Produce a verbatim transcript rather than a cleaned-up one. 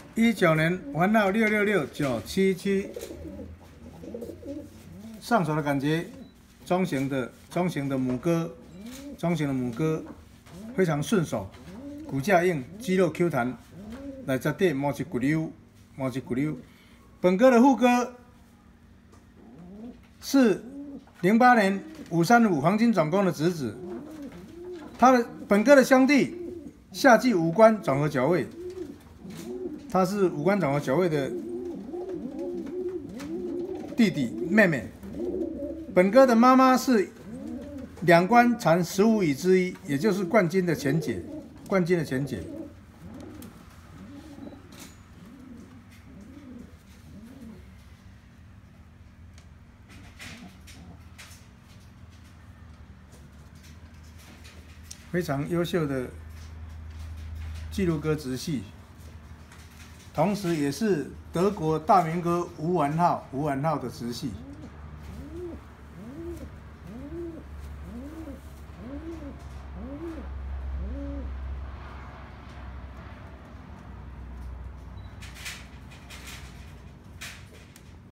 一九年环绕六六六九七七，上手的感觉，中型的中型的母鸽，中型的母鸽非常顺手，骨架硬，肌肉 Q 弹，内质底毛是骨溜，毛是骨溜。本鸽的副鸽是零八年五三五黄金总攻的侄子，他的本鸽的兄弟夏季五官总和角位。 他是五官长和角位的弟弟妹妹。本鸽的妈妈是两关产十五乙之一，也就是冠军的前姐，冠军的前姐。非常优秀的记录鸽直系。 同时，也是德国大明鸽吴完号、吴完号的直系。